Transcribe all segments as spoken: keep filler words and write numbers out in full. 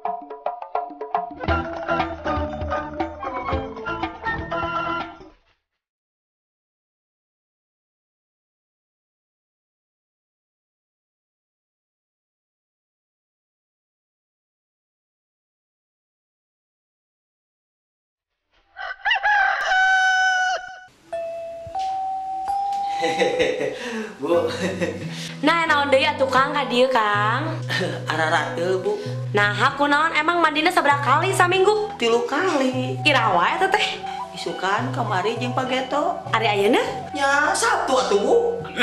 Bu. Nah, naon deui atuh Kang ka dieu Kang? Ararat teu, Bu. Nah, aku naon emang mandina sabaraha kali saminggu? Tilu kali. Iraha wae teh teh. Isukan kamari jeung Pageto. Ari ayeuna? Ya, Sabtu atuh, Bu.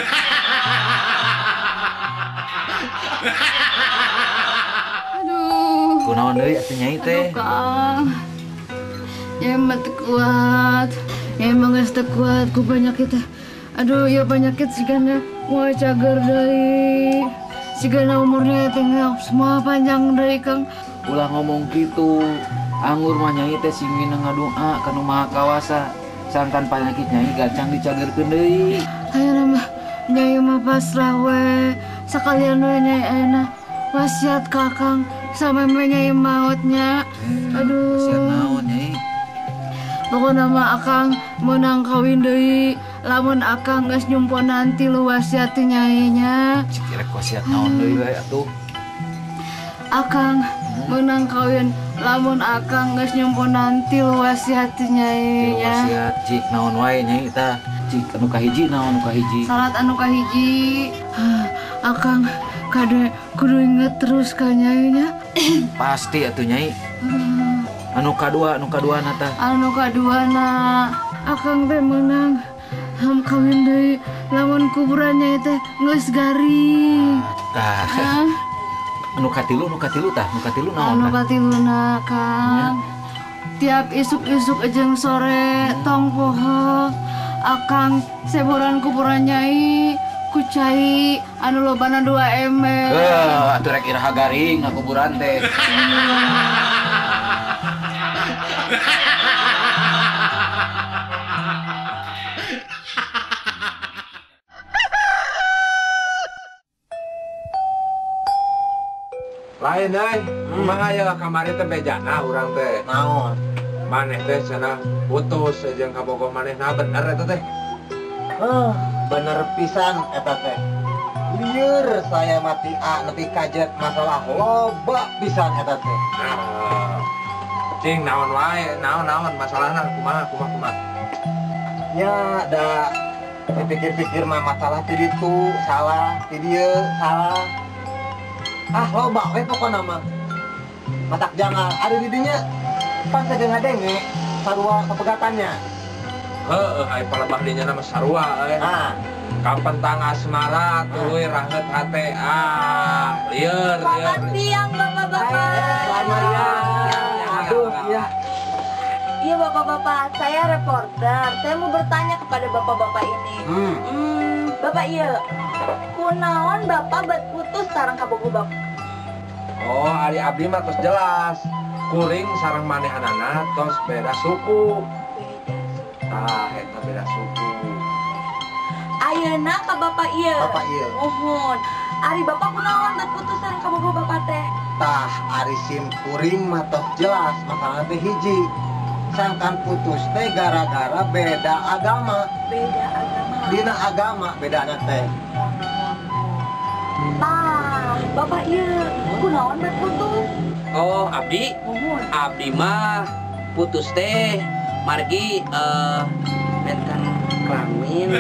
Aduh. Kunaon deui atuh Nyai teh? Aduh, Kang. Ya emang teu kuat. Ya emang geus teu kuat ku penyakit teh. Aduh, ya penyakit sigana moal cager deui. Sigana umurnya teh semua panjang deui, Kang. Ulah ngomong gitu. Anggur mah Nyai teh singina ngadoa ka Nu Maha Kawasa. Sangkan penyakit Nyai gancang dicagerkeun deui. Ayeuna mah Nyai mah pasrah we. Sakalian we Nyai ayeuna wasiat ka Kang sampe Nyai mautnya. Aduh. Wasiat naon Nyai? Pokoknya mah Akang menang kawin deui. Lamun Akang geus nyumpon nanti lu wasiat ti Nyai nya. Cikirek wasiat naon deui we atuh? Akang menang kawin lamun Akang geus nyumpon nanti lu wasiat ti Nyai nya. Wasiat cik naon wae Nyai tah? Cik anu kahiji naon anu kahiji? Salat anu kahiji. Akang kade kudu inget terus ka Nyai nya. Pasti atuh Nyai. Anu kadua, anu kadua nata. Anu kadua na Akang teh menang ham kawin deui lamun kuburannya teh geus garing. Tah. Ah. Anu katilu, anu katilu tah, anu katilu naon? Anu katiluna Kang. Tiap isuk-isuk jeung sore tong poho Akang seboran kuburan Nyai ku cai anu lobana dua ember. Heuh, atuh rek iraha garing ngakuburan teh. Lain euy, kumaha ya kamari teh bejana urang teh. Naon? Maneh teh cenah putus jeung kabogoh manehna bener eta teh. Heuh, bener pisan eta teh. Lieur saya mati a nepi kajet masalah loba pisan eta teh. Nah, cing naon wae, naon-naon masalahna kumaha kumaha kumaha. Ya, da dipikir-pikir mah masalah ti ditu salah, ti dieu salah. Ah, loba we pokona mah. Matak jangan ada di dinya. Pan sadenge-denge sarua kepegatannya. Heueuh, aya palebah dinya nama sarua euy. Nah, Kapan tang asmara tuluy rahet hate ah, lieur lieur. Selamat siang Bapak-bapak. selamat ya. Aduh, ya. Iya Bapak-bapak, saya reporter. Saya mau bertanya kepada Bapak-bapak ini. Hmm. Hmm, Bapak iya. Kunaon Bapak bet putus sareng kabogoh Bapak? Oh, ari abdi mah tos jelas. Kuring sareng manehanana tos beda suku. Tah, eta beda suku. Ayeuna ka Bapak iya. Bapak ieu. Mohon. Ari Bapak kunaon bet putus sareng kabogoh Bapak teh? Tah, ari sim kuring mah tos jelas masalah teh hiji. Sangkan putus teh gara-gara beda agama. Beda agama. Dina agama beda anak teh. Tah, Bapak iya. Kunaon bet putus? Oh, abdi, Mohon. abdi mah putus teh margi eh benten kelamin.